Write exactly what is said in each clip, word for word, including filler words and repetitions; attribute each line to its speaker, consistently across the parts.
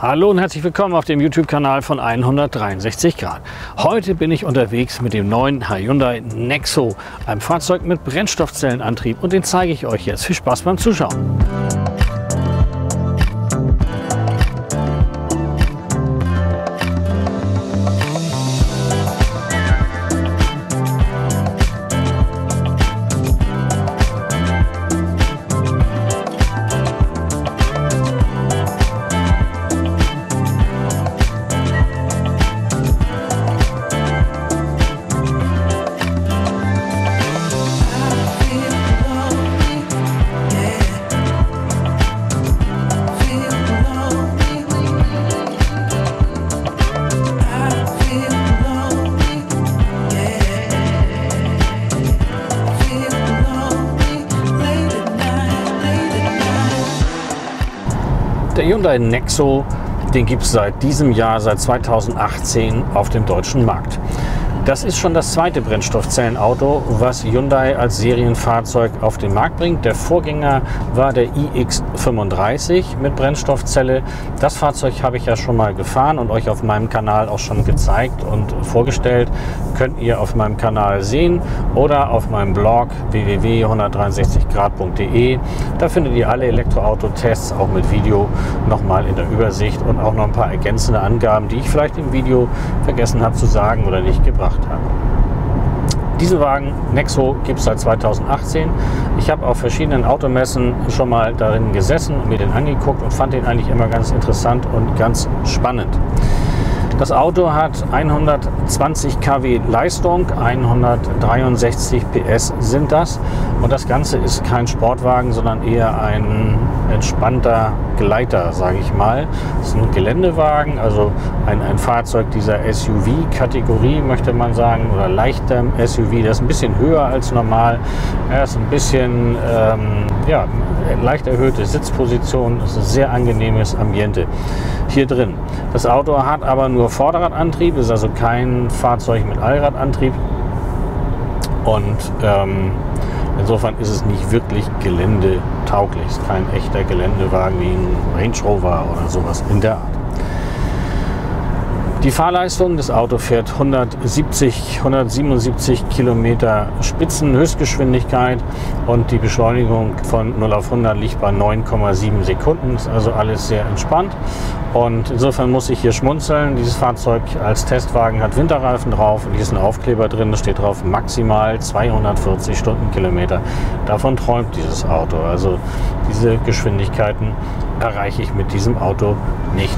Speaker 1: Hallo und herzlich willkommen auf dem YouTube-Kanal von hundertdreiundsechzig Grad. Heute bin ich unterwegs mit dem neuen Hyundai Nexo, einem Fahrzeug mit Brennstoffzellenantrieb, und den zeige ich euch jetzt. Viel Spaß beim Zuschauen. Der Hyundai Nexo, den gibt es seit diesem Jahr, seit zweitausendachtzehn, auf dem deutschen Markt. Das ist schon das zweite Brennstoffzellenauto, was Hyundai als Serienfahrzeug auf den Markt bringt. Der Vorgänger war der i X fünfunddreißig mit Brennstoffzelle. Das Fahrzeug habe ich ja schon mal gefahren und euch auf meinem Kanal auch schon gezeigt und vorgestellt. Könnt ihr auf meinem Kanal sehen oder auf meinem Blog w w w punkt hundertdreiundsechzig grad punkt de. Da findet ihr alle Elektroauto-Tests auch mit Video nochmal in der Übersicht und auch noch ein paar ergänzende Angaben, die ich vielleicht im Video vergessen habe zu sagen oder nicht gebracht habe. Diesen Wagen Nexo gibt es seit zweitausendachtzehn. Ich habe auf verschiedenen Automessen schon mal darin gesessen und mir den angeguckt und fand den eigentlich immer ganz interessant und ganz spannend. Das Auto hat hundertzwanzig Kilowatt Leistung, hundertdreiundsechzig P S sind das, und das Ganze ist kein Sportwagen, sondern eher ein entspannter Gleiter, sage ich mal. Es ist ein Geländewagen, also ein, ein Fahrzeug dieser S U V-Kategorie, möchte man sagen, oder leichter S U V. Der ist ein bisschen höher als normal, er ist ein bisschen ähm, ja, leicht erhöhte Sitzposition, es ist ein sehr angenehmes Ambiente hier drin. Das Auto hat aber nur Vorderradantrieb, ist also kein Fahrzeug mit Allradantrieb, und ähm, insofern ist es nicht wirklich geländetauglich. Es ist kein echter Geländewagen wie ein Range Rover oder sowas in der Art. Die Fahrleistung des Autos fährt hundertsiebzig, hundertsiebenundsiebzig Kilometer Spitzenhöchstgeschwindigkeit, und die Beschleunigung von null auf hundert liegt bei neun Komma sieben Sekunden. Ist also alles sehr entspannt, und insofern muss ich hier schmunzeln. Dieses Fahrzeug als Testwagen hat Winterreifen drauf, und hier ist ein Aufkleber drin, da steht drauf maximal zweihundertvierzig Stundenkilometer. Davon träumt dieses Auto. Also diese Geschwindigkeiten erreiche ich mit diesem Auto nicht.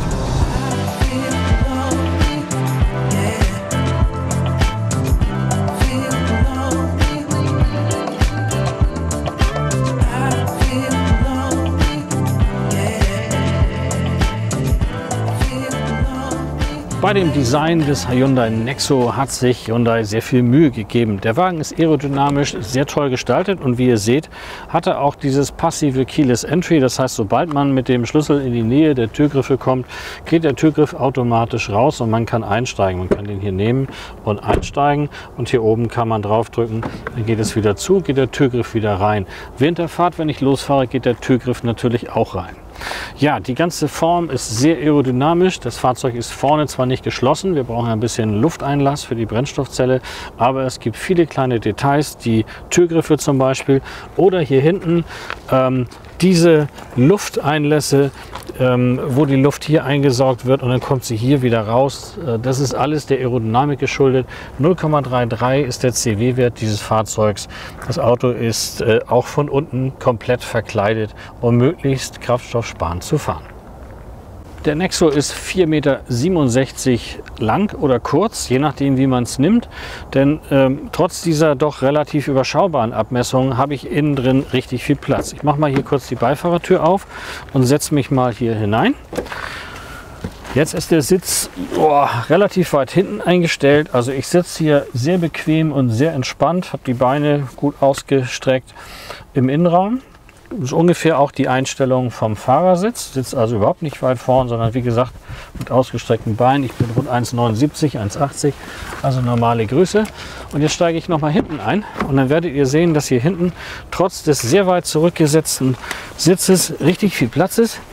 Speaker 1: Bei dem Design des Hyundai Nexo hat sich Hyundai sehr viel Mühe gegeben. Der Wagen ist aerodynamisch sehr toll gestaltet, und wie ihr seht, hat er auch dieses passive Keyless Entry. Das heißt, sobald man mit dem Schlüssel in die Nähe der Türgriffe kommt, geht der Türgriff automatisch raus und man kann einsteigen. Man kann den hier nehmen und einsteigen, und hier oben kann man draufdrücken, dann geht es wieder zu, geht der Türgriff wieder rein. Während der Fahrt, wenn ich losfahre, geht der Türgriff natürlich auch rein. Ja, die ganze Form ist sehr aerodynamisch. Das Fahrzeug ist vorne zwar nicht geschlossen, wir brauchen ein bisschen Lufteinlass für die Brennstoffzelle, aber es gibt viele kleine Details, die Türgriffe zum Beispiel, oder hier hinten ähm, diese Lufteinlässe, ähm, wo die Luft hier eingesaugt wird und dann kommt sie hier wieder raus. Äh, das ist alles der Aerodynamik geschuldet. null Komma dreiunddreißig ist der C W-Wert dieses Fahrzeugs. Das Auto ist äh, auch von unten komplett verkleidet, um möglichst kraftstoffsparend zu fahren. Der Nexo ist vier Komma siebenundsechzig Meter lang oder kurz, je nachdem wie man es nimmt. Denn ähm, trotz dieser doch relativ überschaubaren Abmessungen habe ich innen drin richtig viel Platz. Ich mache mal hier kurz die Beifahrertür auf und setze mich mal hier hinein. Jetzt ist der Sitz oh, relativ weit hinten eingestellt. Also ich sitze hier sehr bequem und sehr entspannt, habe die Beine gut ausgestreckt im Innenraum. Das ist ungefähr auch die Einstellung vom Fahrersitz. Sitzt also überhaupt nicht weit vorn, sondern wie gesagt mit ausgestreckten Beinen. Ich bin rund eins Komma neunundsiebzig, eins Komma achtzig, also normale Größe. Und jetzt steige ich noch mal hinten ein, und dann werdet ihr sehen, dass hier hinten trotz des sehr weit zurückgesetzten Sitzes richtig viel Platz ist.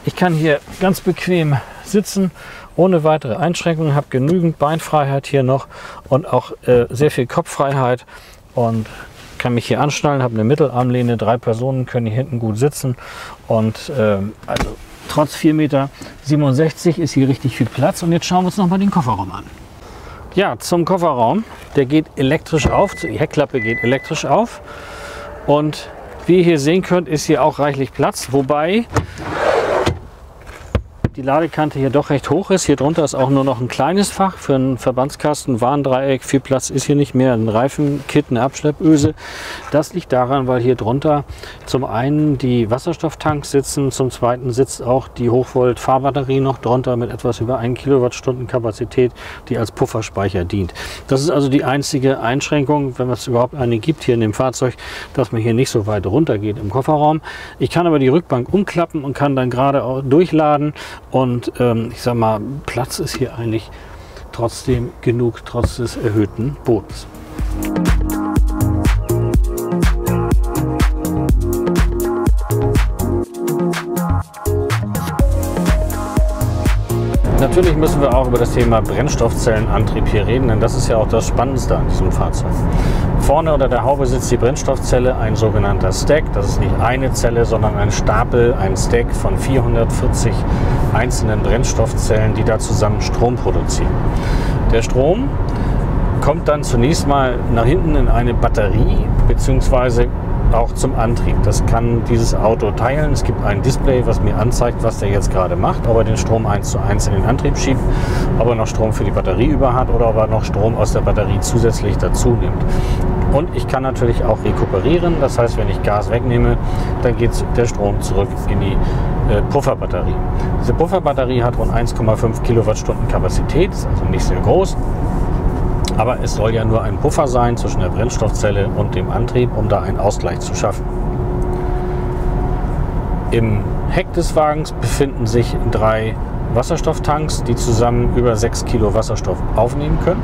Speaker 1: Ich kann hier ganz bequem sitzen, ohne weitere Einschränkungen, habe genügend Beinfreiheit hier noch und auch äh, sehr viel Kopffreiheit und kann mich hier anschnallen, habe eine Mittelarmlehne, drei Personen können hier hinten gut sitzen und äh, also trotz vier Meter siebenundsechzig ist hier richtig viel Platz. Und jetzt schauen wir uns noch mal den Kofferraum an. Ja, zum Kofferraum, der geht elektrisch auf, die Heckklappe geht elektrisch auf und wie ihr hier sehen könnt, ist hier auch reichlich Platz, wobei die Ladekante hier doch recht hoch ist. Hier drunter ist auch nur noch ein kleines Fach für einen Verbandskasten, Warndreieck. Viel Platz ist hier nicht mehr. Ein Reifenkit, eine Abschleppöse. Das liegt daran, weil hier drunter zum einen die Wasserstofftanks sitzen, zum zweiten sitzt auch die Hochvolt-Fahrbatterie noch drunter mit etwas über ein Kilowattstunden Kapazität, die als Pufferspeicher dient. Das ist also die einzige Einschränkung, wenn es überhaupt eine gibt hier in dem Fahrzeug, dass man hier nicht so weit runter geht im Kofferraum. Ich kann aber die Rückbank umklappen und kann dann gerade auch durchladen. Und ähm, ich sag mal, Platz ist hier eigentlich trotzdem genug, trotz des erhöhten Bodens. Natürlich müssen wir auch über das Thema Brennstoffzellenantrieb hier reden, denn das ist ja auch das Spannendste an diesem Fahrzeug. Vorne unter der Haube sitzt die Brennstoffzelle, ein sogenannter Stack. Das ist nicht eine Zelle, sondern ein Stapel, ein Stack von vierhundertvierzig einzelnen Brennstoffzellen, die da zusammen Strom produzieren. Der Strom kommt dann zunächst mal nach hinten in eine Batterie bzw. auch zum Antrieb. Das kann dieses Auto teilen. Es gibt ein Display, was mir anzeigt, was der jetzt gerade macht, ob er den Strom eins zu eins in den Antrieb schiebt, ob er noch Strom für die Batterie über hat oder ob er noch Strom aus der Batterie zusätzlich dazu nimmt. Und ich kann natürlich auch rekuperieren. Das heißt, wenn ich Gas wegnehme, dann geht der Strom zurück in die äh, Pufferbatterie. Diese Pufferbatterie hat rund eins Komma fünf Kilowattstunden Kapazität, ist also nicht sehr groß. Aber es soll ja nur ein Puffer sein zwischen der Brennstoffzelle und dem Antrieb, um da einen Ausgleich zu schaffen. Im Heck des Wagens befinden sich drei Wasserstofftanks, die zusammen über sechs Kilo Wasserstoff aufnehmen können.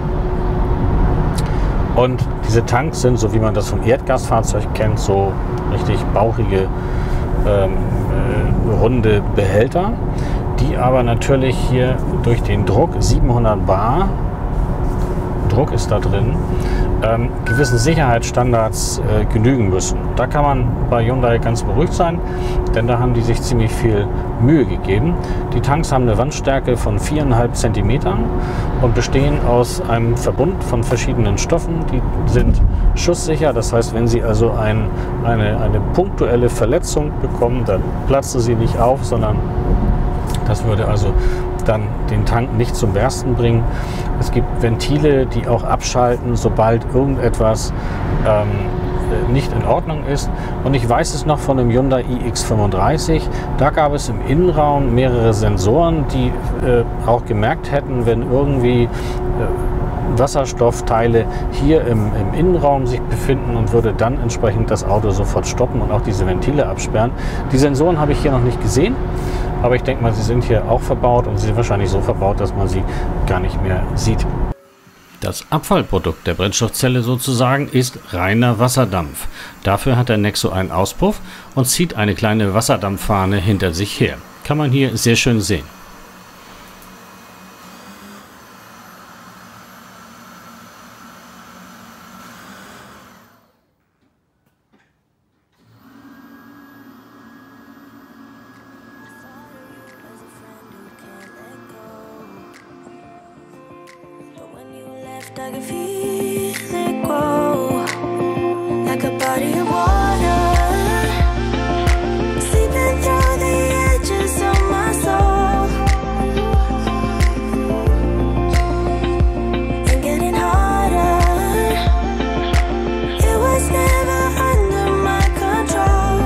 Speaker 1: Und diese Tanks sind, so wie man das vom Erdgasfahrzeug kennt, so richtig bauchige, ähm, äh, runde Behälter, die aber natürlich hier durch den Druck, siebenhundert Bar, Druck ist da drin, ähm, gewissen Sicherheitsstandards äh, genügen müssen. Da kann man bei Hyundai ganz beruhigt sein, denn da haben die sich ziemlich viel Mühe gegeben. Die Tanks haben eine Wandstärke von viereinhalb Zentimetern und bestehen aus einem Verbund von verschiedenen Stoffen. Die sind schusssicher, das heißt, wenn Sie also ein, eine, eine punktuelle Verletzung bekommen, dann platzen sie nicht auf, sondern das würde also dann den Tank nicht zum Bersten bringen. Es gibt Ventile, die auch abschalten, sobald irgendetwas ähm, nicht in Ordnung ist. Und ich weiß es noch von dem Hyundai i X fünfunddreißig. Da gab es im Innenraum mehrere Sensoren, die äh, auch gemerkt hätten, wenn irgendwie äh, Wasserstoffteile hier im, im Innenraum sich befinden und würde dann entsprechend das Auto sofort stoppen und auch diese Ventile absperren. Die Sensoren habe ich hier noch nicht gesehen, aber ich denke mal, sie sind hier auch verbaut und sie sind wahrscheinlich so verbaut, dass man sie gar nicht mehr sieht. Das Abfallprodukt der Brennstoffzelle sozusagen ist reiner Wasserdampf. Dafür hat der Nexo einen Auspuff und zieht eine kleine Wasserdampffahne hinter sich her. Kann man hier sehr schön sehen.
Speaker 2: I can feel it grow like a body of water, seeping through the edges of my soul and getting harder. It was never under my control,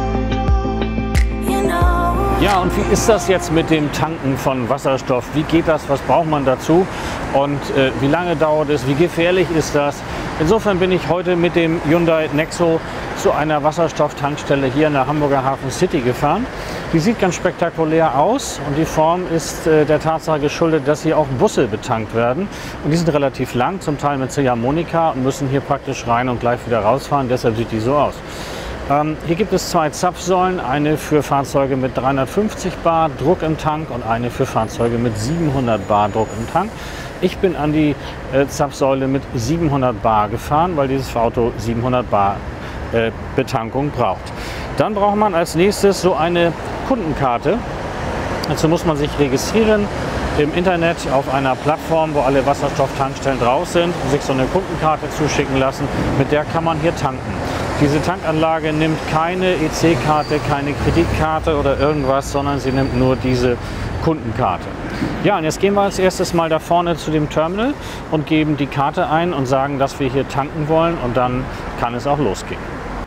Speaker 2: you know.
Speaker 1: Ja, und wie ist das jetzt mit dem Tanken von Wasserstoff? Wie geht das? Was braucht man dazu? Und äh, wie lange dauert es? Wie gefährlich ist das? Insofern bin ich heute mit dem Hyundai Nexo zu einer Wasserstofftankstelle hier in der Hamburger Hafen City gefahren. Die sieht ganz spektakulär aus und die Form ist äh, der Tatsache geschuldet, dass hier auch Busse betankt werden. Und die sind relativ lang, zum Teil mit Ziehharmonika und müssen hier praktisch rein und gleich wieder rausfahren. Deshalb sieht die so aus. Ähm, hier gibt es zwei Zapfsäulen, eine für Fahrzeuge mit dreihundertfünfzig Bar Druck im Tank und eine für Fahrzeuge mit siebenhundert Bar Druck im Tank. Ich bin an die äh, Zapfsäule mit siebenhundert Bar gefahren, weil dieses Auto siebenhundert Bar äh, Betankung braucht. Dann braucht man als nächstes so eine Kundenkarte. Dazu muss man sich registrieren im Internet auf einer Plattform, wo alle Wasserstofftankstellen drauf sind, und sich so eine Kundenkarte zuschicken lassen. Mit der kann man hier tanken. Diese Tankanlage nimmt keine E C-Karte, keine Kreditkarte oder irgendwas, sondern sie nimmt nur diese Kundenkarte. Ja, und jetzt gehen wir als erstes mal da vorne zu dem Terminal und geben die Karte ein und sagen, dass wir hier tanken wollen, und dann kann es auch losgehen.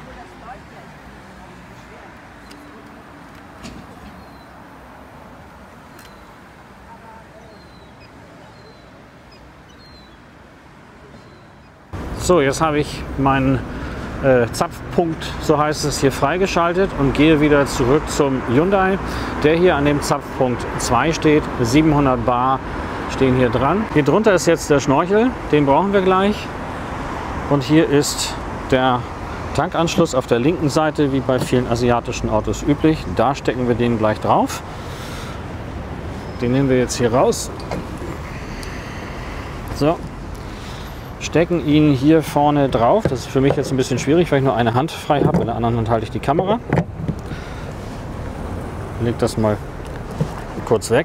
Speaker 1: So, jetzt habe ich meinen äh, Zapfpunkt, so heißt es, hier freigeschaltet und gehe wieder zurück zum Hyundai, der hier an dem Zapfpunkt zwei steht. siebenhundert Bar stehen hier dran. Hier drunter ist jetzt der Schnorchel, den brauchen wir gleich. Und hier ist der Tankanschluss auf der linken Seite, wie bei vielen asiatischen Autos üblich. Da stecken wir den gleich drauf. Den nehmen wir jetzt hier raus. So. Stecken ihn hier vorne drauf. Das ist für mich jetzt ein bisschen schwierig, weil ich nur eine Hand frei habe. In der anderen Hand halte ich die Kamera. Leg das mal kurz weg.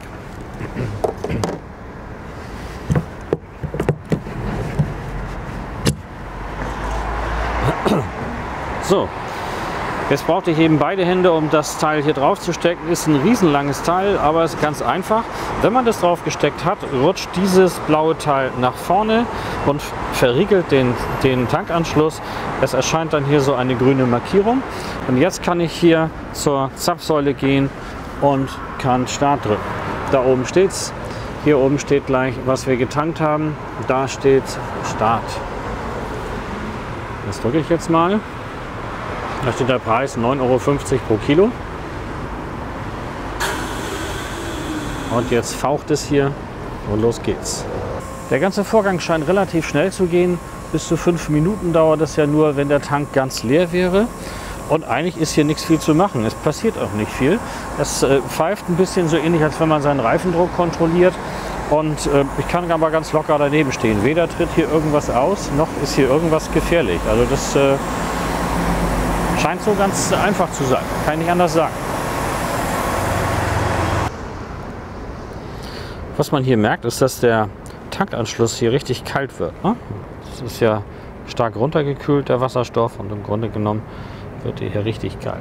Speaker 1: So, jetzt brauchte ich eben beide Hände, um das Teil hier drauf zu stecken. Ist ein riesenlanges Teil, aber es ist ganz einfach. Wenn man das drauf gesteckt hat, rutscht dieses blaue Teil nach vorne und verriegelt den, den Tankanschluss. Es erscheint dann hier so eine grüne Markierung. Und jetzt kann ich hier zur Zapfsäule gehen und kann Start drücken. Da oben steht's. Hier oben steht gleich, was wir getankt haben. Da steht Start. Das drücke ich jetzt mal. Da steht der Preis neun Euro fünfzig pro Kilo. Und jetzt faucht es hier und los geht's. Der ganze Vorgang scheint relativ schnell zu gehen. Bis zu fünf Minuten dauert es ja nur, wenn der Tank ganz leer wäre. Und eigentlich ist hier nichts viel zu machen. Es passiert auch nicht viel. Es äh, pfeift ein bisschen so ähnlich, als wenn man seinen Reifendruck kontrolliert. Und äh, ich kann aber ganz locker daneben stehen. Weder tritt hier irgendwas aus, noch ist hier irgendwas gefährlich. Also das äh, scheint so ganz einfach zu sein. Kann ich nicht anders sagen. Was man hier merkt, ist, dass der Tankanschluss hier richtig kalt wird. Ne? Das ist ja stark runtergekühlt, der Wasserstoff, und im Grunde genommen wird er hier richtig kalt.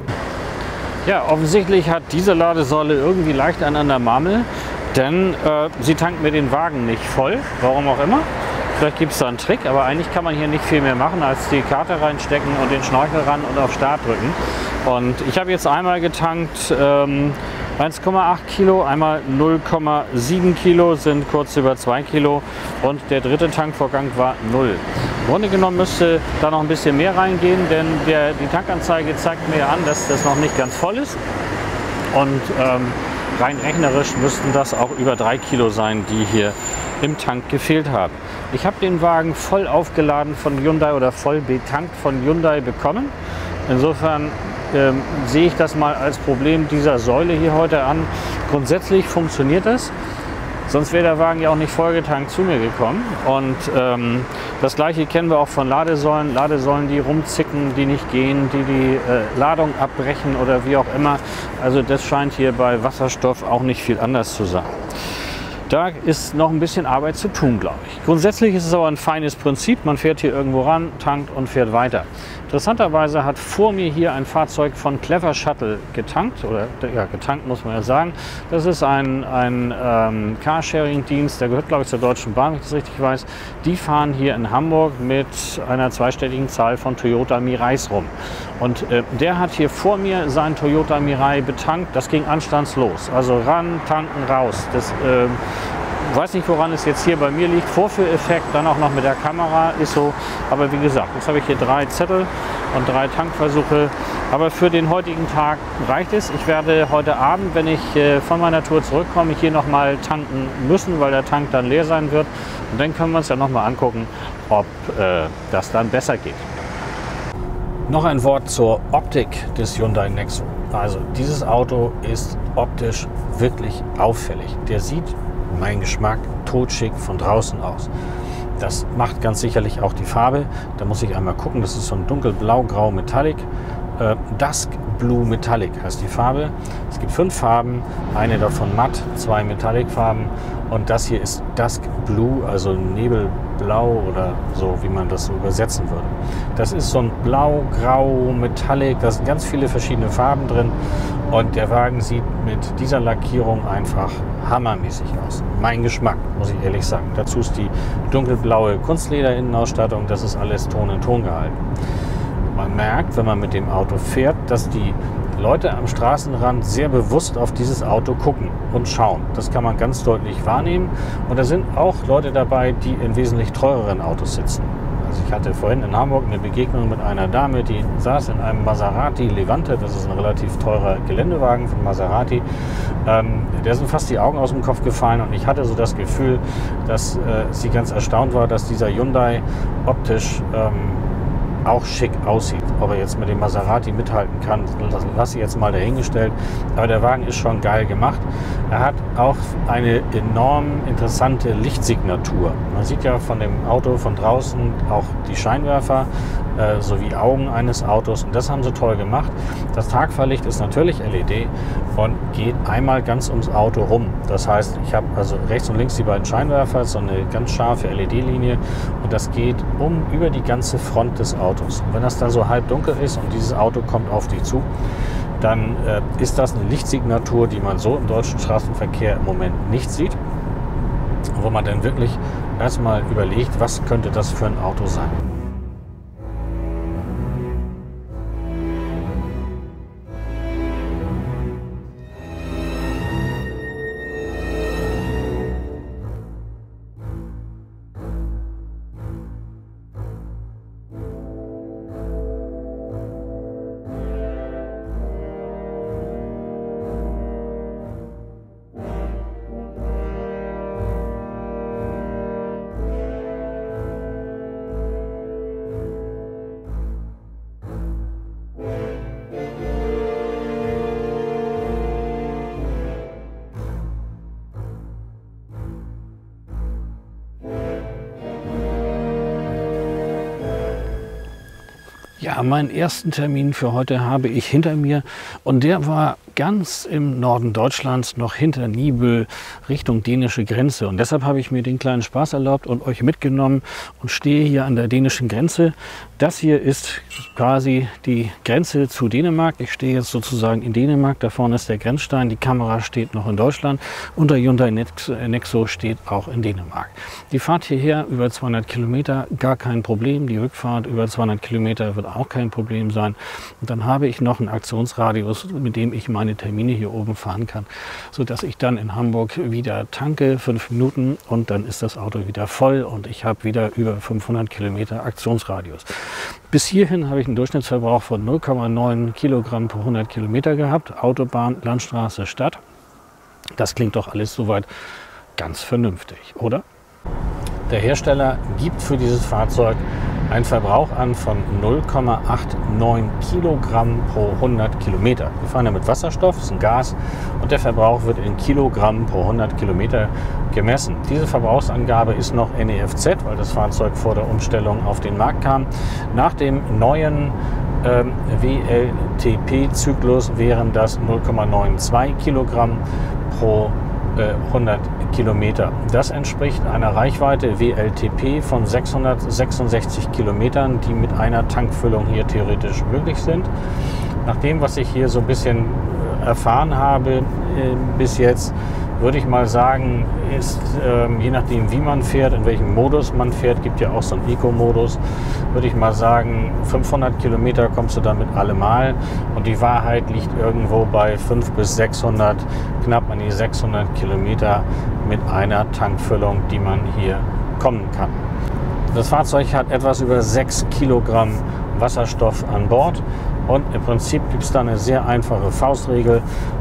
Speaker 1: Ja, offensichtlich hat diese Ladesäule irgendwie leicht an der Marmel, denn äh, sie tankt mir den Wagen nicht voll, warum auch immer. Vielleicht gibt es da einen Trick, aber eigentlich kann man hier nicht viel mehr machen, als die Karte reinstecken und den Schnorchel ran und auf Start drücken. Und ich habe jetzt einmal getankt ähm, eins Komma acht Kilo, einmal null Komma sieben Kilo, sind kurz über zwei Kilo, und der dritte Tankvorgang war null. Im Grunde genommen müsste da noch ein bisschen mehr reingehen, denn der, die Tankanzeige zeigt mir an, dass das noch nicht ganz voll ist. Und ähm, rein rechnerisch müssten das auch über drei Kilo sein, die hier im Tank gefehlt haben. Ich habe den Wagen voll aufgeladen von Hyundai oder voll betankt von Hyundai bekommen. Insofern ähm, sehe ich das mal als Problem dieser Säule hier heute an. Grundsätzlich funktioniert das, sonst wäre der Wagen ja auch nicht vollgetankt zu mir gekommen. Und ähm, das gleiche kennen wir auch von Ladesäulen. Ladesäulen, die rumzicken, die nicht gehen, die die äh, Ladung abbrechen oder wie auch immer. Also das scheint hier bei Wasserstoff auch nicht viel anders zu sein. Da ist noch ein bisschen Arbeit zu tun, glaube ich. Grundsätzlich ist es aber ein feines Prinzip. Man fährt hier irgendwo ran, tankt und fährt weiter. Interessanterweise hat vor mir hier ein Fahrzeug von Clever Shuttle getankt, oder ja, getankt muss man ja sagen. Das ist ein, ein ähm, Carsharing-Dienst, der gehört, glaube ich, zur Deutschen Bahn, wenn ich das richtig weiß. Die fahren hier in Hamburg mit einer zweistelligen Zahl von Toyota Mirais rum. Und äh, der hat hier vor mir seinen Toyota Mirai betankt. Das ging anstandslos. Also ran, tanken, raus. Das, äh, Ich weiß nicht, woran es jetzt hier bei mir liegt. Vorführeffekt, dann auch noch mit der Kamera, ist so. Aber wie gesagt, jetzt habe ich hier drei Zettel und drei Tankversuche. Aber für den heutigen Tag reicht es. Ich werde heute Abend, wenn ich äh, von meiner Tour zurückkomme, hier nochmal tanken müssen, weil der Tank dann leer sein wird. Und dann können wir uns ja nochmal angucken, ob äh, das dann besser geht. Noch ein Wort zur Optik des Hyundai Nexo. Also dieses Auto ist optisch wirklich auffällig. Der sieht, mein Geschmack, totschick von draußen aus. Das macht ganz sicherlich auch die Farbe. Da muss ich einmal gucken, das ist so ein dunkelblau-grau Metallic. Äh, Dusk Blue Metallic heißt die Farbe. Es gibt fünf Farben, eine davon matt, zwei Metallic-Farben und das hier ist Dusk Blue, also Nebelblau oder so, wie man das so übersetzen würde. Das ist so ein Blau-Grau Metallic, da sind ganz viele verschiedene Farben drin und der Wagen sieht mit dieser Lackierung einfach hammermäßig aus. Mein Geschmack, muss ich ehrlich sagen. Dazu ist die dunkelblaue Kunstleder-Innenausstattung, das ist alles Ton in Ton gehalten. Man merkt, wenn man mit dem Auto fährt, dass die Leute am Straßenrand sehr bewusst auf dieses Auto gucken und schauen. Das kann man ganz deutlich wahrnehmen. Und da sind auch Leute dabei, die in wesentlich teureren Autos sitzen. Also ich hatte vorhin in Hamburg eine Begegnung mit einer Dame, die saß in einem Maserati Levante. Das ist ein relativ teurer Geländewagen von Maserati. Ähm, der sind fast die Augen aus dem Kopf gefallen und ich hatte so das Gefühl, dass äh, sie ganz erstaunt war, dass dieser Hyundai optisch ähm, auch schick aussieht. Ob er jetzt mit dem Maserati mithalten kann, das lasse ich jetzt mal dahingestellt. Aber der Wagen ist schon geil gemacht. Er hat auch eine enorm interessante Lichtsignatur. Man sieht ja von dem Auto von draußen auch die Scheinwerfer äh, sowie Augen eines Autos und das haben sie toll gemacht. Das Tagfahrlicht ist natürlich L E D und geht einmal ganz ums Auto rum. Das heißt, ich habe also rechts und links die beiden Scheinwerfer, so eine ganz scharfe L E D-Linie und das geht um über die ganze Front des Autos. Und wenn das dann so halb dunkel ist und dieses Auto kommt auf dich zu, dann äh, ist das eine Lichtsignatur, die man so im deutschen Straßenverkehr im Moment nicht sieht. Wo man dann wirklich erstmal überlegt, was könnte das für ein Auto sein. Ja, meinen ersten Termin für heute habe ich hinter mir und der war ganz im Norden Deutschlands, noch hinter Nibel, Richtung dänische Grenze. Und deshalb habe ich mir den kleinen Spaß erlaubt und euch mitgenommen und stehe hier an der dänischen Grenze. Das hier ist quasi die Grenze zu Dänemark. Ich stehe jetzt sozusagen in Dänemark. Da vorne ist der Grenzstein. Die Kamera steht noch in Deutschland und der Hyundai Nexo steht auch in Dänemark. Die Fahrt hierher über zweihundert Kilometer, gar kein Problem. Die Rückfahrt über zweihundert Kilometer wird auch kein Problem sein. Und dann habe ich noch einen Aktionsradius, mit dem ich meine Termine hier oben fahren kann, sodass ich dann in Hamburg wieder tanke, fünf Minuten und dann ist das Auto wieder voll und ich habe wieder über fünfhundert Kilometer Aktionsradius. Bis hierhin habe ich einen Durchschnittsverbrauch von null Komma neun Kilogramm pro hundert Kilometer gehabt, Autobahn, Landstraße, Stadt. Das klingt doch alles soweit ganz vernünftig, oder? Der Hersteller gibt für dieses Fahrzeug einen Verbrauch an von null Komma neunundachtzig Kilogramm pro hundert Kilometer. Wir fahren ja mit Wasserstoff, das ist ein Gas und der Verbrauch wird in Kilogramm pro hundert Kilometer gemessen. Diese Verbrauchsangabe ist noch N E F Z, weil das Fahrzeug vor der Umstellung auf den Markt kam. Nach dem neuen ähm, W L T P-Zyklus wären das null Komma zweiundneunzig Kilogramm pro hundert Kilometer. Das entspricht einer Reichweite W L T P von sechshundertsechsundsechzig Kilometern, die mit einer Tankfüllung hier theoretisch möglich sind. Nach dem, was ich hier so ein bisschen erfahren habe äh, bis jetzt, würde ich mal sagen, ist ähm, je nachdem, wie man fährt, in welchem Modus man fährt, gibt ja auch so einen Eco-Modus, würde ich mal sagen, fünfhundert Kilometer kommst du damit allemal und die Wahrheit liegt irgendwo bei fünfhundert bis sechshundert, knapp an die sechshundert Kilometer mit einer Tankfüllung, die man hier kommen kann. Das Fahrzeug hat etwas über sechs Kilogramm Wasserstoff an Bord. Und im Prinzip gibt es da eine sehr einfache Faustregel.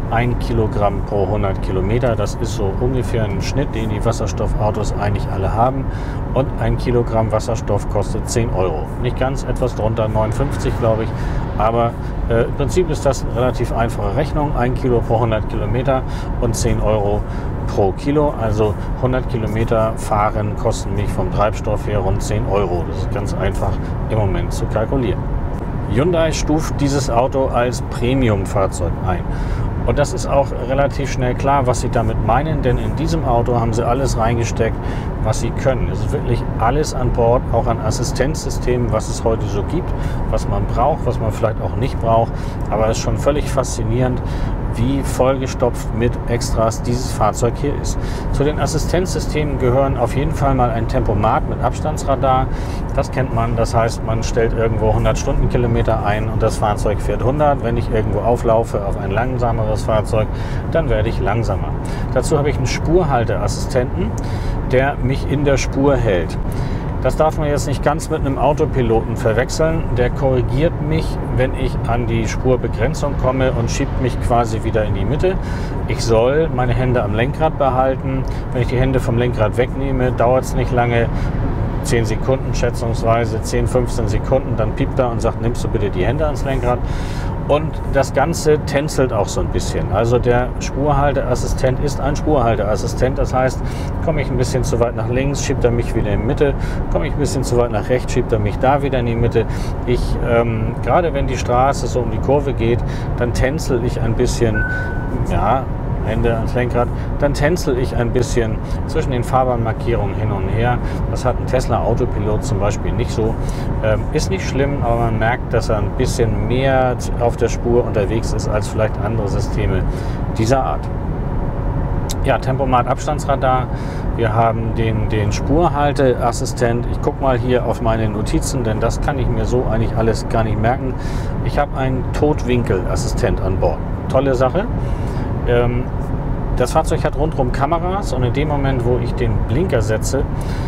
Speaker 1: ein Kilogramm pro hundert Kilometer. Das ist so ungefähr ein Schnitt, den die Wasserstoffautos eigentlich alle haben. Und ein Kilogramm Wasserstoff kostet zehn Euro. Nicht ganz, etwas drunter, neunundfünfzig glaube ich. Aber äh, im Prinzip ist das eine relativ einfache Rechnung. ein Kilo pro hundert Kilometer und zehn Euro pro Kilo. Also hundert Kilometer fahren kosten mich vom Treibstoff her rund zehn Euro. Das ist ganz einfach im Moment zu kalkulieren. Hyundai stuft dieses Auto als Premium-Fahrzeug ein. Und das ist auch relativ schnell klar, was sie damit meinen, denn in diesem Auto haben sie alles reingesteckt, was sie können. Es ist wirklich alles an Bord, auch an Assistenzsystemen, was es heute so gibt, was man braucht, was man vielleicht auch nicht braucht. Aber es ist schon völlig faszinierend, wie vollgestopft mit Extras dieses Fahrzeug hier ist. Zu den Assistenzsystemen gehören auf jeden Fall mal ein Tempomat mit Abstandsradar. Das kennt man, das heißt, man stellt irgendwo hundert Stundenkilometer ein und das Fahrzeug fährt hundert. Wenn ich irgendwo auflaufe auf ein langsameres Fahrzeug, dann werde ich langsamer. Dazu habe ich einen Spurhalteassistenten, der mich in der Spur hält. Das darf man jetzt nicht ganz mit einem Autopiloten verwechseln. Der korrigiert mich, wenn ich an die Spurbegrenzung komme und schiebt mich quasi wieder in die Mitte. Ich soll meine Hände am Lenkrad behalten. Wenn ich die Hände vom Lenkrad wegnehme, dauert es nicht lange. zehn Sekunden schätzungsweise, zehn, fünfzehn Sekunden, dann piept er und sagt, nimmst du bitte die Hände ans Lenkrad. Und das Ganze tänzelt auch so ein bisschen. Also der Spurhalteassistent ist ein Spurhalteassistent. Das heißt, komme ich ein bisschen zu weit nach links, schiebt er mich wieder in die Mitte. Komme ich ein bisschen zu weit nach rechts, schiebt er mich da wieder in die Mitte. Ich, ähm, gerade wenn die Straße so um die Kurve geht, dann tänzel ich ein bisschen, ja, Hände ans Lenkrad, dann tänzel ich ein bisschen zwischen den Fahrbahnmarkierungen hin und her. Das hat ein Tesla Autopilot zum Beispiel nicht so. Ähm, ist nicht schlimm, aber man merkt, dass er ein bisschen mehr auf der Spur unterwegs ist als vielleicht andere Systeme dieser Art. Ja, Tempomat Abstandsradar. Wir haben den, den Spurhalteassistent. Ich gucke mal hier auf meine Notizen, denn das kann ich mir so eigentlich alles gar nicht merken. Ich habe einen Totwinkelassistent an Bord. Tolle Sache. Ähm, das Fahrzeug hat rundherum Kameras und in dem Moment, wo ich den Blinker setze,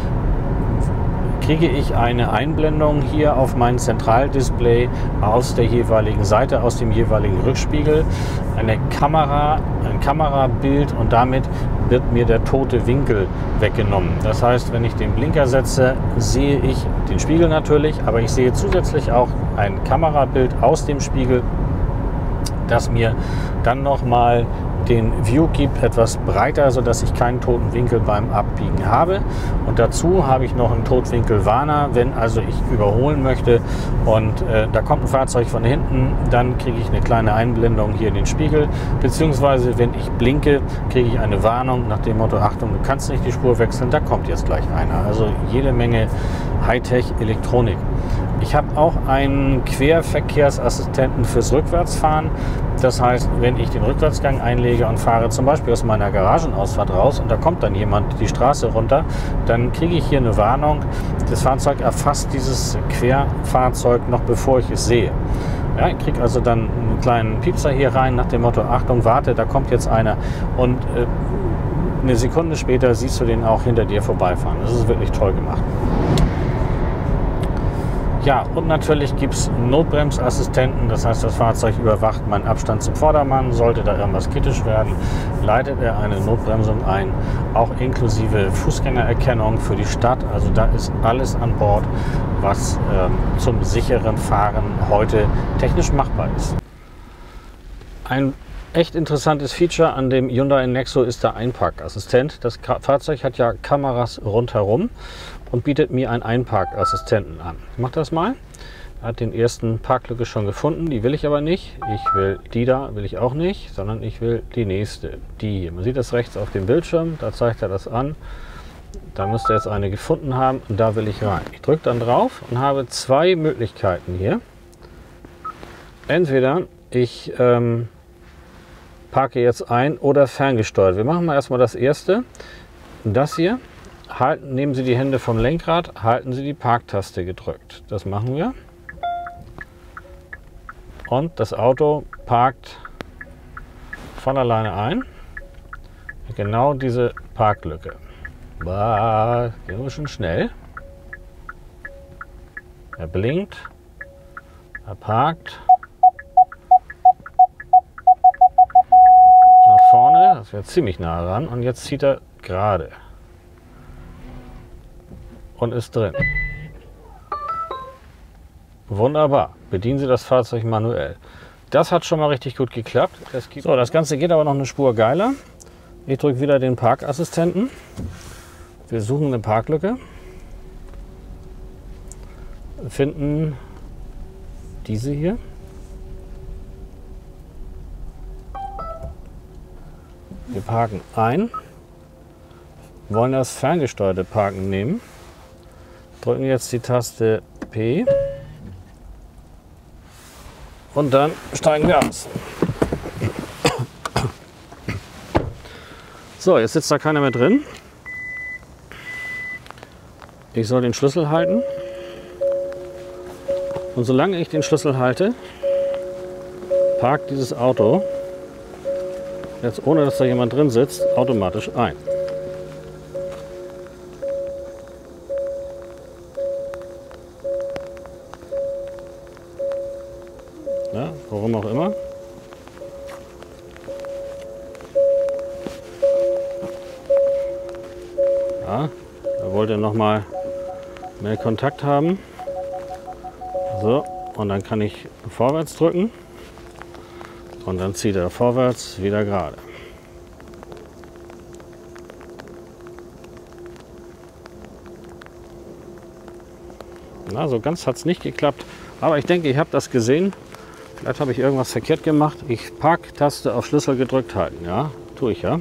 Speaker 1: kriege ich eine Einblendung hier auf mein Zentraldisplay aus der jeweiligen Seite, aus dem jeweiligen Rückspiegel, eine Kamera, ein Kamerabild und damit wird mir der tote Winkel weggenommen. Das heißt, wenn ich den Blinker setze, sehe ich den Spiegel natürlich, aber ich sehe zusätzlich auch ein Kamerabild aus dem Spiegel, das mir dann nochmal den View gibt, etwas breiter, sodass ich keinen toten Winkel beim Abbiegen habe. Und dazu habe ich noch einen Totwinkelwarner, wenn also ich überholen möchte und äh, da kommt ein Fahrzeug von hinten, dann kriege ich eine kleine Einblendung hier in den Spiegel, beziehungsweise wenn ich blinke, kriege ich eine Warnung nach dem Motto, Achtung, du kannst nicht die Spur wechseln, da kommt jetzt gleich einer. Also jede Menge Hightech-Elektronik. Ich habe auch einen Querverkehrsassistenten fürs Rückwärtsfahren. Das heißt, wenn ich den Rückwärtsgang einlege und fahre zum Beispiel aus meiner Garagenausfahrt raus und da kommt dann jemand die Straße runter, dann kriege ich hier eine Warnung. Das Fahrzeug erfasst dieses Querfahrzeug noch bevor ich es sehe. Ja, ich kriege also dann einen kleinen Piepser hier rein nach dem Motto, Achtung, warte, da kommt jetzt einer. Und äh, eine Sekunde später siehst du den auch hinter dir vorbeifahren. Das ist wirklich toll gemacht. Ja, und natürlich gibt es Notbremsassistenten, das heißt, das Fahrzeug überwacht meinen Abstand zum Vordermann. Sollte da irgendwas kritisch werden, leitet er eine Notbremsung ein, auch inklusive Fußgängererkennung für die Stadt. Also da ist alles an Bord, was ähm, zum sicheren Fahren heute technisch machbar ist. Ein echt interessantes Feature an dem Hyundai Nexo ist der Einparkassistent. Das Fahrzeug hat ja Kameras rundherum und bietet mir einen Einparkassistenten an. Ich mache das mal. Er hat den ersten Parklücke schon gefunden, die will ich aber nicht. Ich will die da, will ich auch nicht, sondern ich will die nächste, die hier. Man sieht das rechts auf dem Bildschirm, da zeigt er das an. Da müsste er jetzt eine gefunden haben und da will ich rein. Ich drücke dann drauf und habe zwei Möglichkeiten hier. Entweder ich ähm, parke jetzt ein oder ferngesteuert. Wir machen mal erstmal das erste. Das hier. Halten, nehmen Sie die Hände vom Lenkrad, halten Sie die Parktaste gedrückt. Das machen wir. Und das Auto parkt von alleine ein. Genau diese Parklücke. Bah, gehen wir schon schnell. Er blinkt. Er parkt. ist ja ziemlich nah ran und jetzt zieht er gerade und ist drin. Wunderbar. Bedienen Sie das Fahrzeug manuell. Das hat schon mal richtig gut geklappt. Das gibt so, das Ganze geht aber noch eine Spur geiler. Ich drücke wieder den Parkassistenten. Wir suchen eine Parklücke. Finden diese hier. Wir parken ein. Wollen das ferngesteuerte Parken nehmen. Drücken jetzt die Taste P. Und dann steigen wir aus. So, jetzt sitzt da keiner mehr drin. Ich soll den Schlüssel halten. Und solange ich den Schlüssel halte, parkt dieses Auto jetzt, ohne dass da jemand drin sitzt, automatisch ein. Ja, warum auch immer. Ja, da wollte er noch mal mehr Kontakt haben. So, und dann kann ich vorwärts drücken und dann zieht er vorwärts wieder gerade. Na, so ganz hat es nicht geklappt, aber ich denke, ich habe das gesehen. Vielleicht habe ich irgendwas verkehrt gemacht. Ich Park-Taste auf Schlüssel gedrückt halten. Ja, tue ich ja.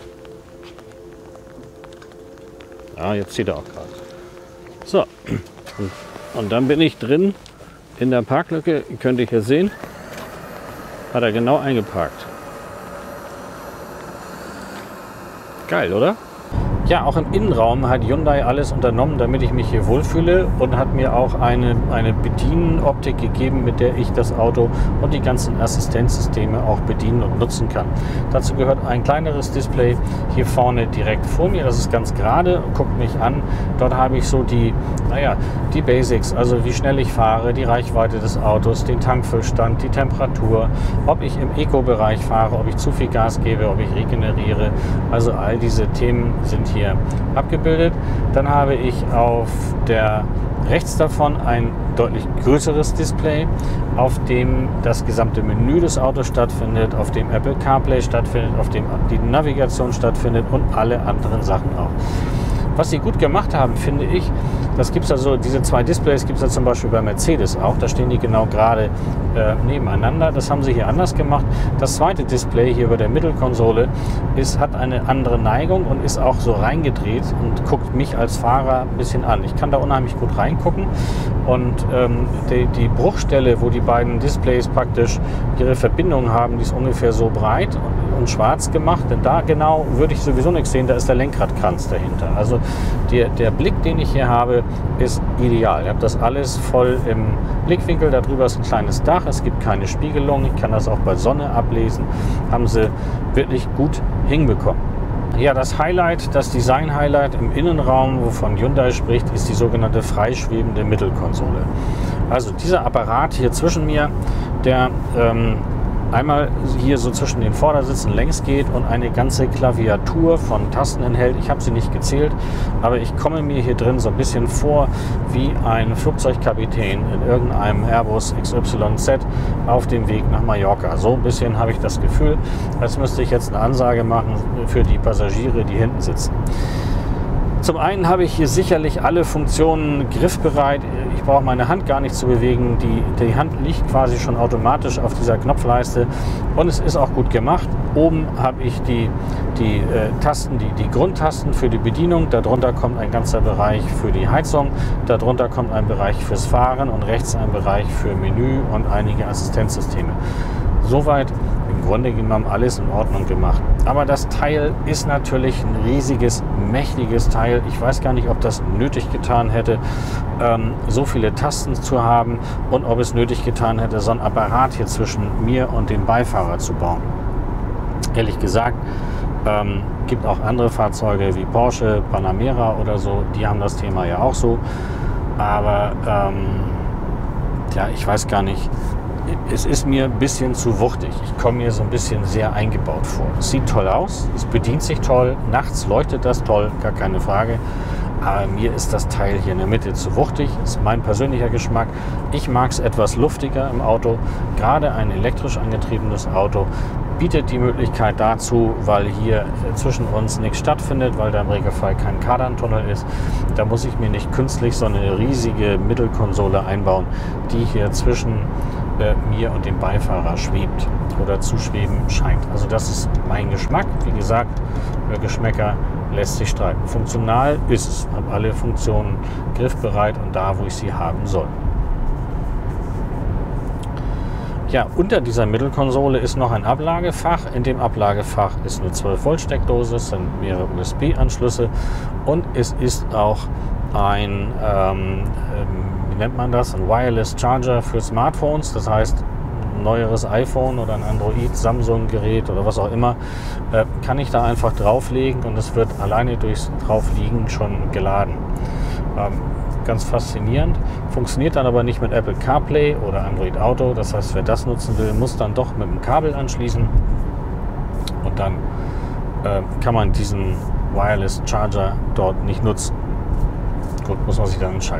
Speaker 1: Ja, jetzt zieht er auch gerade. So, und, und dann bin ich drin in der Parklücke. Könnt ihr hier sehen, hat er genau eingeparkt. Geil, oder? Ja, auch im Innenraum hat Hyundai alles unternommen, damit ich mich hier wohlfühle, und hat mir auch eine, eine Bedienoptik gegeben, mit der ich das Auto und die ganzen Assistenzsysteme auch bedienen und nutzen kann. Dazu gehört ein kleineres Display hier vorne direkt vor mir. Das ist ganz gerade, guckt mich an. Dort habe ich so die, naja, die Basics, also wie schnell ich fahre, die Reichweite des Autos, den Tankfüllstand, die Temperatur, ob ich im Eco-Bereich fahre, ob ich zu viel Gas gebe, ob ich regeneriere. Also all diese Themen sind hier hier abgebildet. Dann habe ich auf der rechts davon ein deutlich größeres Display, auf dem das gesamte Menü des Autos stattfindet, auf dem Apple CarPlay stattfindet, auf dem die Navigation stattfindet und alle anderen Sachen auch. Was sie gut gemacht haben, finde ich, das gibt es also, diese zwei Displays gibt es ja zum Beispiel bei Mercedes auch, da stehen die genau gerade äh, nebeneinander. Das haben sie hier anders gemacht. Das zweite Display hier über der Mittelkonsole ist, hat eine andere Neigung und ist auch so reingedreht und guckt mich als Fahrer ein bisschen an. Ich kann da unheimlich gut reingucken, und ähm, die, die Bruchstelle, wo die beiden Displays praktisch ihre Verbindung haben, die ist ungefähr so breit und, und schwarz gemacht, denn da genau würde ich sowieso nichts sehen, da ist der Lenkradkranz dahinter. Also der, der Blick, den ich hier habe, ist ideal. Ich habe das alles voll im Blickwinkel, darüber ist ein kleines Dach, es gibt keine Spiegelung, ich kann das auch bei Sonne ablesen, haben sie wirklich gut hinbekommen. Ja, das Highlight, das Design-Highlight im Innenraum, wovon Hyundai spricht, ist die sogenannte freischwebende Mittelkonsole. Also dieser Apparat hier zwischen mir, der ähm, einmal hier so zwischen den Vordersitzen längs geht und eine ganze Klaviatur von Tasten enthält. Ich habe sie nicht gezählt, aber ich komme mir hier drin so ein bisschen vor wie ein Flugzeugkapitän in irgendeinem Airbus X Y Z auf dem Weg nach Mallorca. So ein bisschen habe ich das Gefühl, als müsste ich jetzt eine Ansage machen für die Passagiere, die hinten sitzen. Zum einen habe ich hier sicherlich alle Funktionen griffbereit. Ich brauche meine Hand gar nicht zu bewegen. Die, die Hand liegt quasi schon automatisch auf dieser Knopfleiste, und es ist auch gut gemacht. Oben habe ich die, die äh, Tasten, die, die Grundtasten für die Bedienung. Darunter kommt ein ganzer Bereich für die Heizung. Darunter kommt ein Bereich fürs Fahren und rechts ein Bereich für Menü und einige Assistenzsysteme. Soweit im Grunde genommen alles in Ordnung gemacht. Aber das Teil ist natürlich ein riesiges, mächtiges Teil. Ich weiß gar nicht, ob das nötig getan hätte, ähm, so viele Tasten zu haben, und ob es nötig getan hätte, so ein Apparat hier zwischen mir und dem Beifahrer zu bauen. Ehrlich gesagt, ähm, gibt auch andere Fahrzeuge wie Porsche, Panamera oder so, die haben das Thema ja auch so. Aber ähm, ja, ich weiß gar nicht, es ist mir ein bisschen zu wuchtig. Ich komme mir so ein bisschen sehr eingebaut vor. Es sieht toll aus, es bedient sich toll, nachts leuchtet das toll, gar keine Frage. Aber mir ist das Teil hier in der Mitte zu wuchtig, das ist mein persönlicher Geschmack. Ich mag es etwas luftiger im Auto. Gerade ein elektrisch angetriebenes Auto bietet die Möglichkeit dazu, weil hier zwischen uns nichts stattfindet, weil da im Regelfall kein Kardantunnel ist. Da muss ich mir nicht künstlich so eine riesige Mittelkonsole einbauen, die hier zwischen äh, mir und dem Beifahrer schwebt oder zu schweben scheint. Also das ist mein Geschmack. Wie gesagt, über Geschmäcker lässt sich streiten. Funktional ist es, habe alle Funktionen griffbereit und da, wo ich sie haben soll. Ja, unter dieser Mittelkonsole ist noch ein Ablagefach. In dem Ablagefach ist eine zwölf Volt Steckdose, es sind mehrere U S B-Anschlüsse und es ist auch ein, ähm, wie nennt man das, ein Wireless Charger für Smartphones. Das heißt, ein neueres iPhone oder ein Android, Samsung-Gerät oder was auch immer, äh, kann ich da einfach drauflegen und es wird alleine durchs Draufliegen schon geladen. Ähm, Ganz faszinierend, funktioniert dann aber nicht mit Apple CarPlay oder Android Auto. Das heißt, wer das nutzen will, muss dann doch mit dem Kabel anschließen und dann äh, kann man diesen Wireless Charger dort nicht nutzen. Gut, muss man sich dann entscheiden.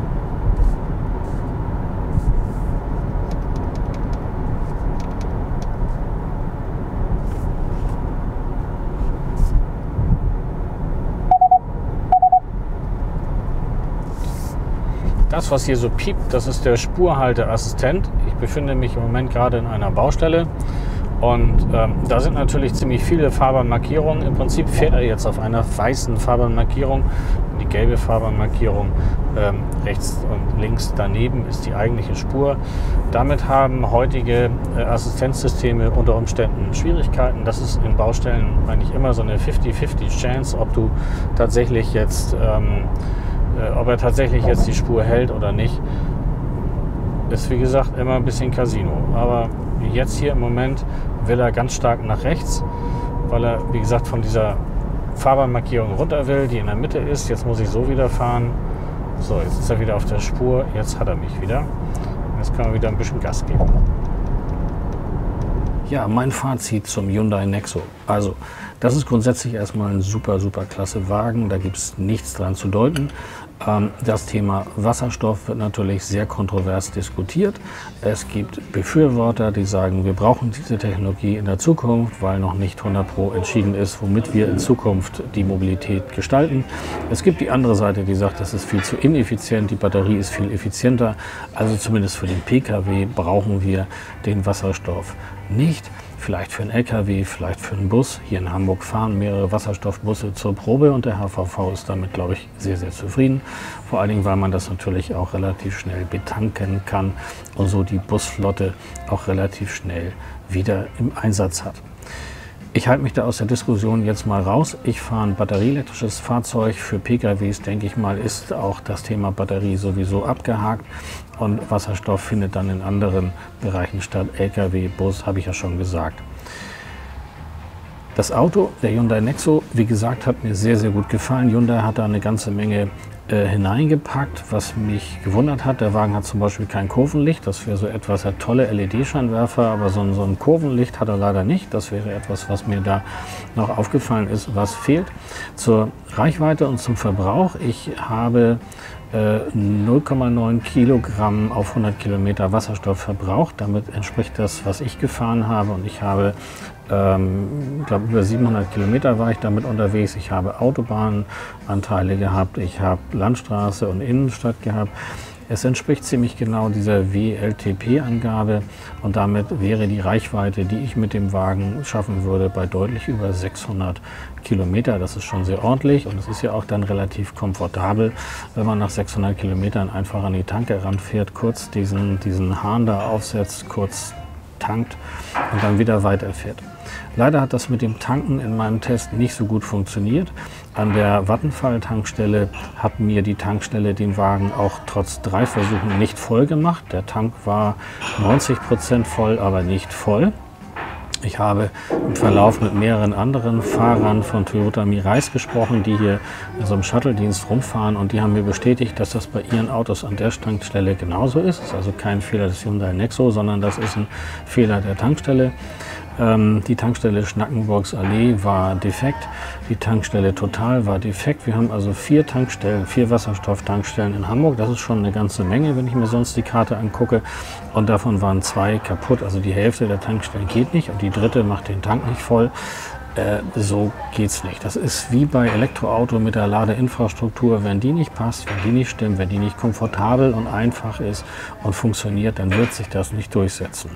Speaker 1: Das, was hier so piept, das ist der Spurhalteassistent. Ich befinde mich im Moment gerade in einer Baustelle und ähm, da sind natürlich ziemlich viele Fahrbahnmarkierungen. Im Prinzip fährt er jetzt auf einer weißen Fahrbahnmarkierung. Die gelbe Fahrbahnmarkierung ähm, rechts und links daneben ist die eigentliche Spur. Damit haben heutige äh, Assistenzsysteme unter Umständen Schwierigkeiten. Das ist in Baustellen eigentlich immer so eine fifty fifty Chance, ob du tatsächlich jetzt ähm, ob er tatsächlich jetzt die Spur hält oder nicht, ist wie gesagt immer ein bisschen Casino. Aber jetzt hier im Moment will er ganz stark nach rechts, weil er wie gesagt von dieser Fahrbahnmarkierung runter will, die in der Mitte ist. Jetzt muss ich so wieder fahren. So, jetzt ist er wieder auf der Spur. Jetzt hat er mich wieder. Jetzt kann er wieder ein bisschen Gas geben. Ja, mein Fazit zum Hyundai Nexo. Also, das ist grundsätzlich erstmal ein super, super klasse Wagen. Da gibt es nichts dran zu deuten. Ähm, das Thema Wasserstoff wird natürlich sehr kontrovers diskutiert. Es gibt Befürworter, die sagen, wir brauchen diese Technologie in der Zukunft, weil noch nicht hundert Pro entschieden ist, womit wir in Zukunft die Mobilität gestalten. Es gibt die andere Seite, die sagt, das ist viel zu ineffizient, die Batterie ist viel effizienter. Also zumindest für den Pkw brauchen wir den Wasserstoff nicht. Vielleicht für einen L K W, vielleicht für einen Bus. Hier in Hamburg fahren mehrere Wasserstoffbusse zur Probe und der H V V ist damit, glaube ich, sehr, sehr zufrieden. Vor allen Dingen, weil man das natürlich auch relativ schnell betanken kann und so die Busflotte auch relativ schnell wieder im Einsatz hat. Ich halte mich da aus der Diskussion jetzt mal raus. Ich fahre ein batterieelektrisches Fahrzeug. Für Pkws, denke ich mal, ist auch das Thema Batterie sowieso abgehakt. Und Wasserstoff findet dann in anderen Bereichen statt. L K W, Bus, habe ich ja schon gesagt. Das Auto, der Hyundai Nexo, wie gesagt, hat mir sehr, sehr gut gefallen. Hyundai hat da eine ganze Menge äh, hineingepackt, was mich gewundert hat. Der Wagen hat zum Beispiel kein Kurvenlicht. Das wäre so etwas, er hat tolle L E D-Scheinwerfer, aber so ein, so ein Kurvenlicht hat er leider nicht. Das wäre etwas, was mir da noch aufgefallen ist, was fehlt. Zur Reichweite und zum Verbrauch. Ich habe null Komma neun Kilogramm auf hundert Kilometer Wasserstoff verbraucht. Damit entspricht das, was ich gefahren habe. Und ich habe, ähm, ich glaube, über siebenhundert Kilometer war ich damit unterwegs. Ich habe Autobahnanteile gehabt. Ich habe Landstraße und Innenstadt gehabt. Es entspricht ziemlich genau dieser W L T P-Angabe und damit wäre die Reichweite, die ich mit dem Wagen schaffen würde, bei deutlich über sechshundert Kilometer. Das ist schon sehr ordentlich und es ist ja auch dann relativ komfortabel, wenn man nach sechshundert Kilometern einfach an die Tanke ranfährt, kurz diesen, diesen Hahn da aufsetzt, kurz tankt und dann wieder weiterfährt. Leider hat das mit dem Tanken in meinem Test nicht so gut funktioniert. An der Vattenfall-Tankstelle hat mir die Tankstelle den Wagen auch trotz drei Versuchen nicht voll gemacht. Der Tank war neunzig Prozent voll, aber nicht voll. Ich habe im Verlauf mit mehreren anderen Fahrern von Toyota Mirais gesprochen, die hier in so einem Shuttle-Dienst rumfahren, und die haben mir bestätigt, dass das bei ihren Autos an der Tankstelle genauso ist. Das ist also kein Fehler des Hyundai Nexo, sondern das ist ein Fehler der Tankstelle. Ähm, die Tankstelle Schnackenburgs Allee war defekt, die Tankstelle Total war defekt. Wir haben also vier Tankstellen, vier Wasserstofftankstellen in Hamburg. Das ist schon eine ganze Menge, wenn ich mir sonst die Karte angucke. Und davon waren zwei kaputt. Also die Hälfte der Tankstellen geht nicht und die dritte macht den Tank nicht voll. Äh, so geht's nicht. Das ist wie bei Elektroauto mit der Ladeinfrastruktur. Wenn die nicht passt, wenn die nicht stimmt, wenn die nicht komfortabel und einfach ist und funktioniert, dann wird sich das nicht durchsetzen.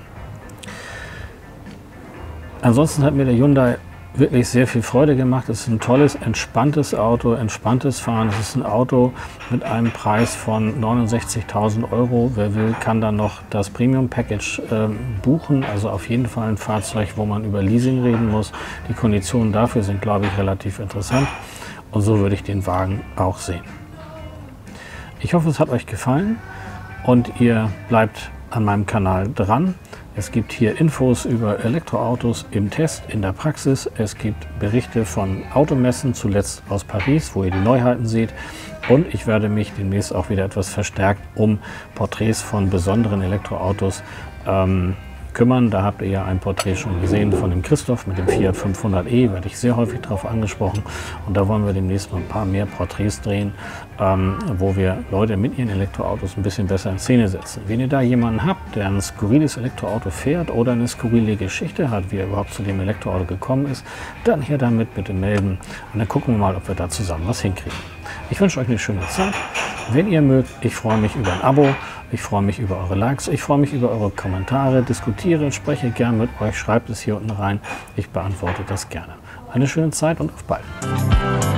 Speaker 1: Ansonsten hat mir der Hyundai wirklich sehr viel Freude gemacht. Es ist ein tolles, entspanntes Auto, entspanntes Fahren. Es ist ein Auto mit einem Preis von neunundsechzigtausend Euro. Wer will, kann dann noch das Premium Package äh, buchen. Also auf jeden Fall ein Fahrzeug, wo man über Leasing reden muss. Die Konditionen dafür sind, glaube ich, relativ interessant. Und so würde ich den Wagen auch sehen. Ich hoffe, es hat euch gefallen und ihr bleibt an meinem Kanal dran. Es gibt hier Infos über Elektroautos im Test, in der Praxis. Es gibt Berichte von Automessen, zuletzt aus Paris, wo ihr die Neuheiten seht. Und ich werde mich demnächst auch wieder etwas verstärkt um Porträts von besonderen Elektroautos ähm, kümmern. Da habt ihr ja ein Porträt schon gesehen von dem Christoph mit dem Fiat fünfhundert e, werde ich sehr häufig darauf angesprochen. Und da wollen wir demnächst noch ein paar mehr Porträts drehen, ähm, wo wir Leute mit ihren Elektroautos ein bisschen besser in Szene setzen. Wenn ihr da jemanden habt, der ein skurriles Elektroauto fährt oder eine skurrile Geschichte hat, wie er überhaupt zu dem Elektroauto gekommen ist, dann hier damit bitte melden. Und dann gucken wir mal, ob wir da zusammen was hinkriegen. Ich wünsche euch eine schöne Zeit. Wenn ihr mögt, ich freue mich über ein Abo. Ich freue mich über eure Likes, ich freue mich über eure Kommentare, diskutiere, spreche gern mit euch, schreibt es hier unten rein. Ich beantworte das gerne. Eine schöne Zeit und auf bald.